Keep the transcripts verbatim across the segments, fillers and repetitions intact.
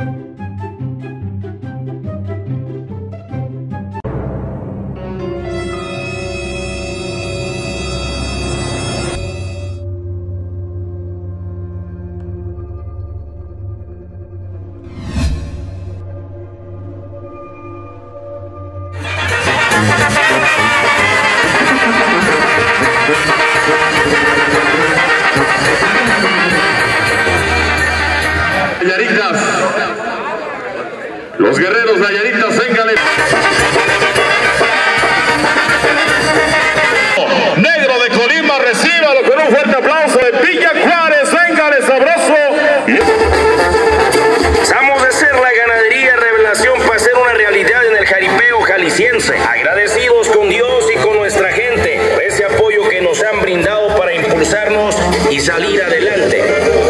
Nayaritas, los guerreros Nayaritas, véngale. Negro de Colima, recíbalo con un fuerte aplauso de Villa Juárez, véngale sabroso. Pasamos de ser la ganadería revelación para ser una realidad en el jaripeo jalisciense. Agradecidos con Dios y con nuestra gente por ese apoyo que nos han brindado para impulsarnos y salir adelante.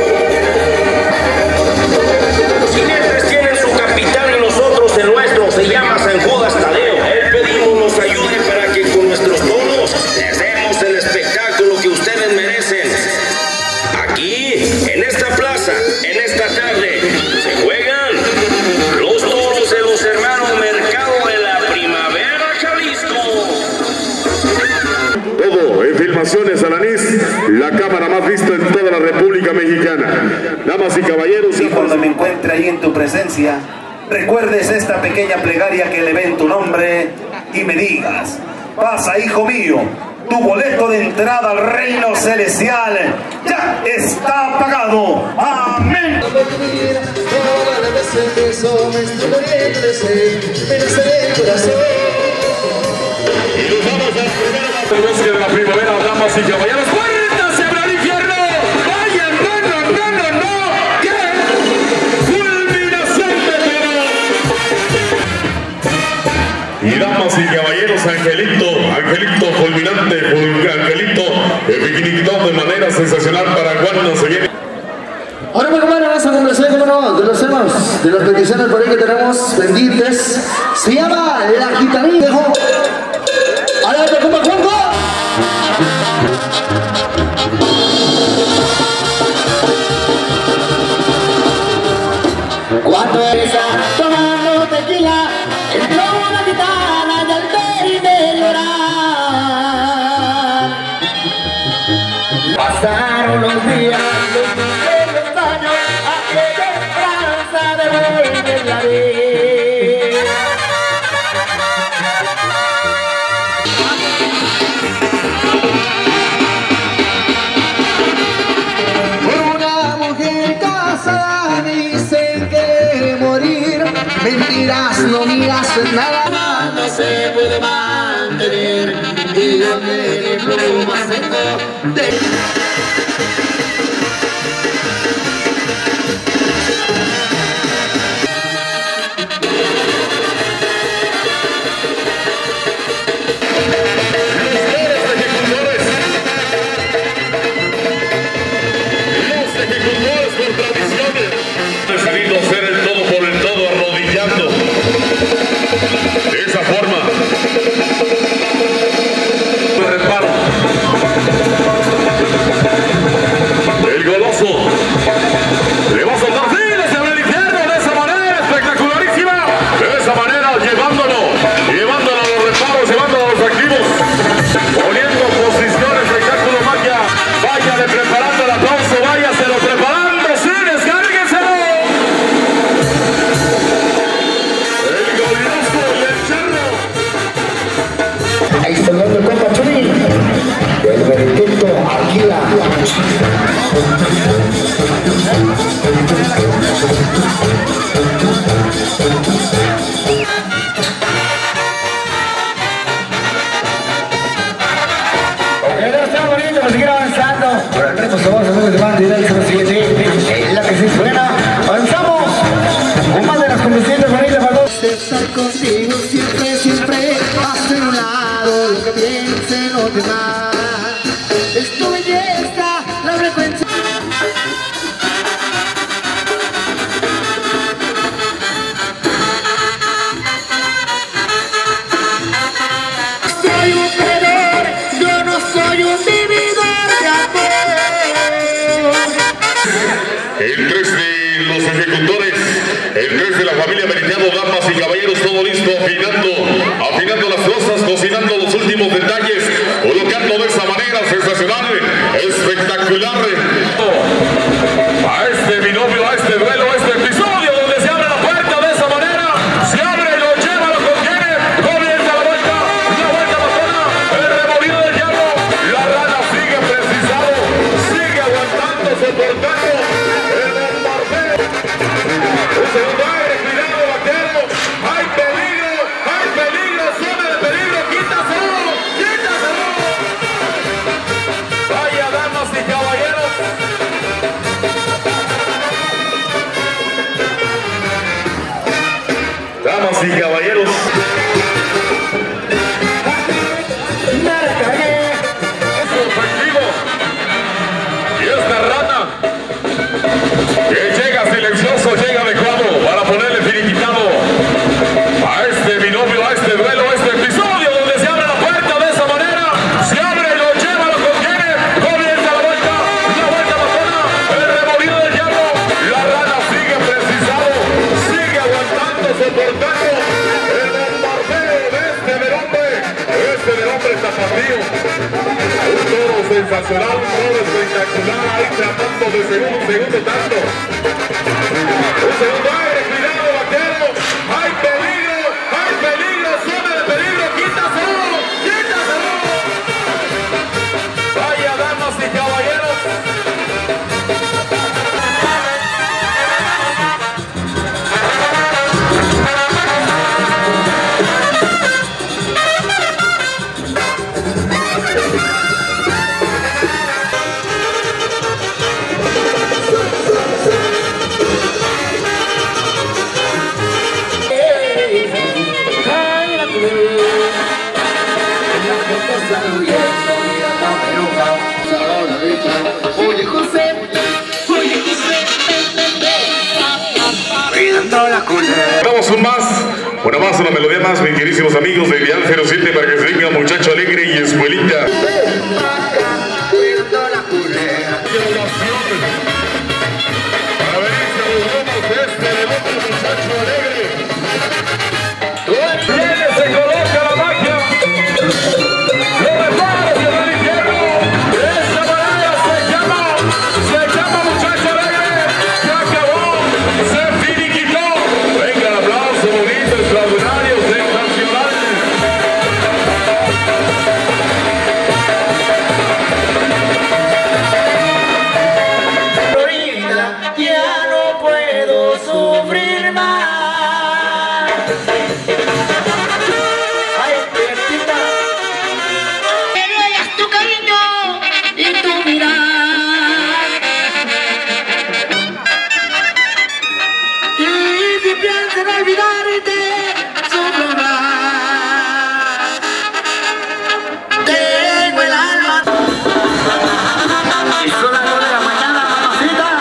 Se llama San Judas Tadeo. A él pedimos nos ayude para que con nuestros toros les demos el espectáculo que ustedes merecen. Aquí, en esta plaza, en esta tarde, se juegan los toros de los hermanos Mercado de la Primavera, Jalisco. Todo en Filmaciones Alanís, la cámara más vista en toda la República Mexicana. Damas y caballeros, y cuando me encuentre ahí en tu presencia, recuerdes esta pequeña plegaria que le ve en tu nombre y me digas: pasa, hijo mío, tu boleto de entrada al reino celestial ya está pagado. Amén. Y nos vamos a la primera del bosque de la primavera, damas y caballeros. ¡Puertas se abre el infierno! ¡Vayan, no, no, no, no, no! Y damas y caballeros, Angelito, Angelito fulminante, Angelito, piquiniquitón de manera sensacional para cuando se viene. Ahora, bueno, bueno, vamos a complacer, como no, de los temas, de las peticiones por ahí que tenemos pendientes. Se llama La Gitanilla. Ahora te compa Juanjo. Cuando esa tomando tequila, entró una gitana y al verme llorar. Pasaron los días, los días, los años, aquella esperanza de volverla a ver. Una mujer casada dicen que morir, mentiras no miras nada, no se puede mantener, y donde le pluma seco de... Contigo siempre, siempre hace un lado lo que piensen los demás. Es tu belleza, la frecuencia. Soy un perdedor, yo no soy un vividor de amor. El tres de los ejecutores. el tres de la familia Meridiano, damas y caballeros, todo listo, afinando, afinando las cosas, cocinando los últimos detalles, colocando de esa manera sensacional, espectacular. A este binomio, a este duelo, a este episodio donde se abre la puerta de esa manera, se abre y lo lleva, lo contiene, comienza la vuelta, la vuelta matona, el remolido del diablo, la rana sigue precisado, sigue aguantando, soportando el bombardeo. Un segundo aire, cuidado, vaquero, hay peligro, hay peligro, zona de peligro, quítaselo, quítaselo. Vaya, damas y caballeros. Damas y caballeros, es efectivo. Y esta rana que llega silencioso, llega adecuado para ponerle finiquitado a este binomio, a este duelo, a este episodio donde se abre la puerta de esa manera, se abre y lo lleva, lo contiene, comienza la vuelta, la vuelta matona, el remolido del diablo, la rana sigue precisado, sigue aguantando, soportando el bombardeo de este del hombre, este del hombre tapatío. Un toro sensacional, un toro espectacular, ahí tratando de segundo, un segundo tanto. Un segundo aire, cuidado, vaquero, hay peligro, hay peligro, zona de peligro, quítaselo, quítaselo. Vaya, damas y caballeros. Oye José, oye José, cuidando la culera. Vamos un más, una más, una melodía más, mis queridísimos amigos de Dial cero siete para que se venga muchacho alegre y escuelita. Cuidando la culera. Para venirse los lomos de este del otro muchacho alegre. Viene, se coloca la magia. Lo repara hacia el infierno. De esta manera se llama, se llama muchacho alegre. Se acabó, se finiquitó. Venga el aplauso bonito, extraordinario, sensacional. Ya no puedo sufrir más. Ay, Bertita. Me ruegas tu cariño y tu mirar. Y si piensas en olvidarte, sufro más. Tengo el alma. Y son las dos de la mañana, mamacita.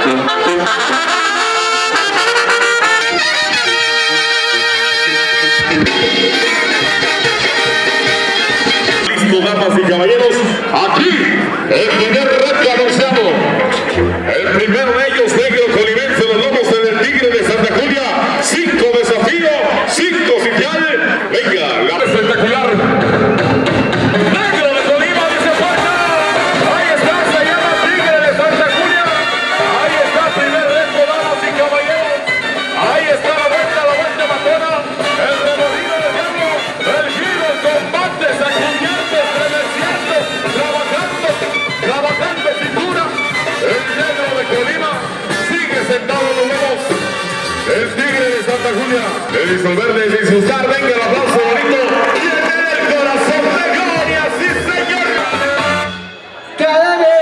Listo, damas y caballeros, aquí el primer reto anunciado. El primero de ellos, negro colimense, los lobos del Tigre de Santa Julia. Cinco desafío, cinco sitial. Venga, la espectacular. Negro de Colima dice fuerza. Ahí está, se llama Tigre de Santa Julia. Ahí está, primer reto, damas y caballeros. Ahí está la vuelta, la vuelta matona. El remolido del diablo, el giro, el combate, sacudiendo, estremeciendo, trabajando, trabajando cintura. El negro de Colima sigue sentado en los lomos. El Tigre de Santa Julia, de disolver, de disfrutar. Venga el aplauso bonito. Y en el corazón de gloria, sí señor. Cada vez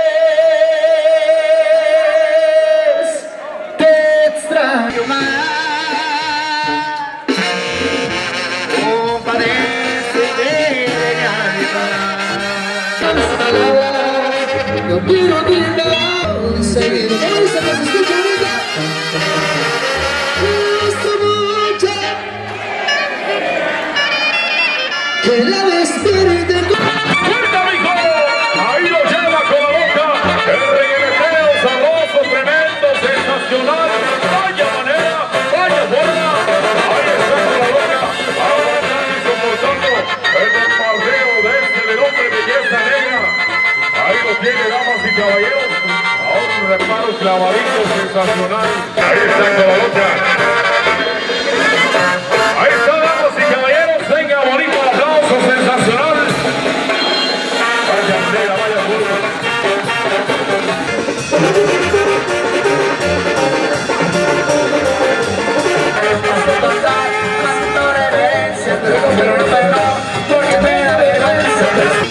te extraño más. Compadece de mi alma. Yo quiero que seguir. Esa que se escucha ahorita. Esta noche que la despierte. ¡Fuerza, mijo! Ahí lo lleva con la boca. El regueteo sabroso, tremendo, sensacional. Vaya manera el clavadito sensacional. Ahí está con la loca. Ahí está, damas y caballeros. Venga, bonito aplauso sensacional. Vaya pega, vaya curva. Pero no perdón, porque me da vergüenza.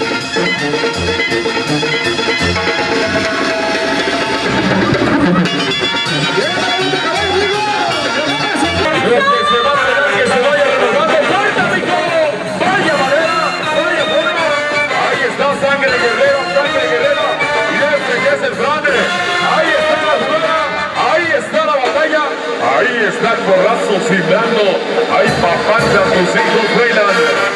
Ahí está el porrazo cibrando. Ahí papanta, tus hijos bailan.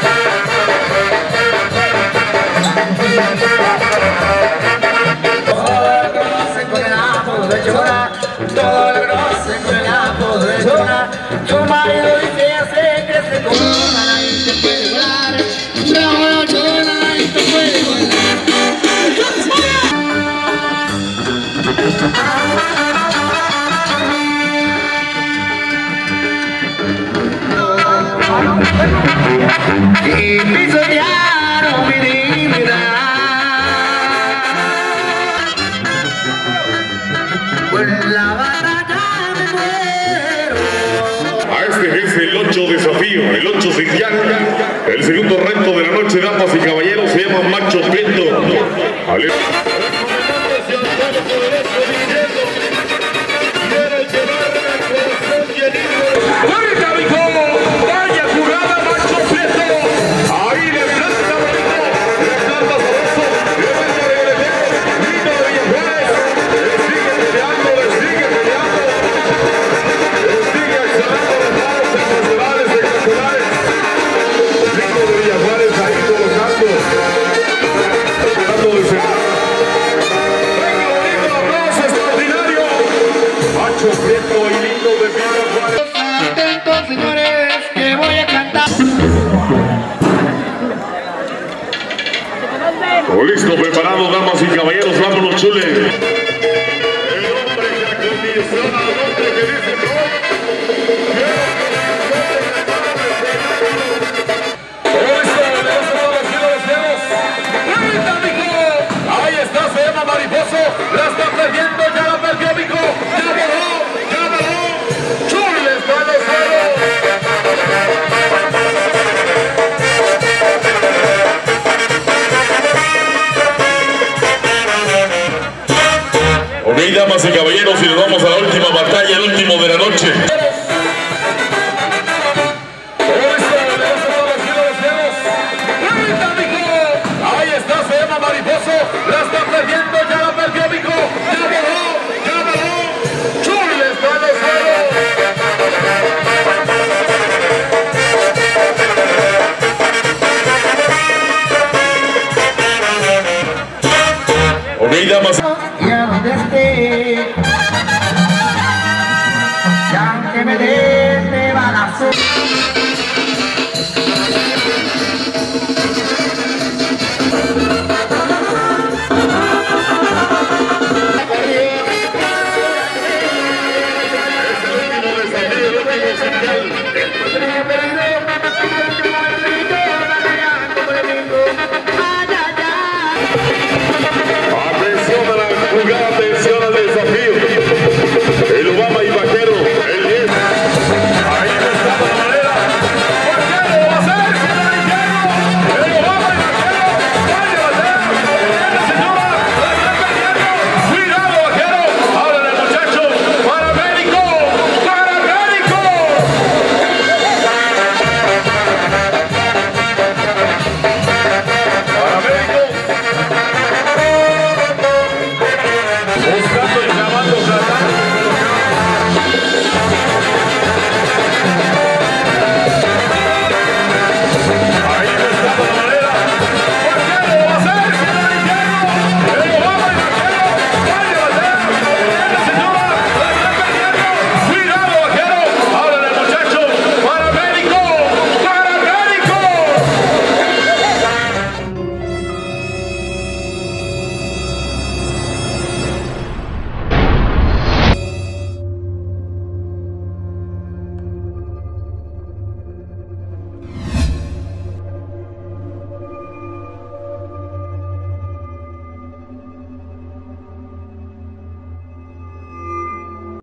Todo lo que hacen con el apodo de Chona, todo lo que hacen con el apodo de Chona. Tu marido dice hace que se coma, nadie te puede volar. Bravo, Chona, nadie te puede volar. Y pisotearon mi dignidad. Pues la batalla me muero. A este es el ocho desafío, el ocho Cintiano. El segundo reto de la noche, damas y caballeros, se llama Macho Prieto. Ale- Atentos, señores, que voy a cantar. Listo, preparado, damas y caballeros, vámonos, chule. El hombre que acondiciona al hombre que dice no. Ahí está, se llama Mariposo. La está perdiendo, ya la perdió, Mico. Ya voló, ya voló. Chule está en los ceros. Ok, damas y caballeros, y nos vamos a la última batalla, el último de la noche.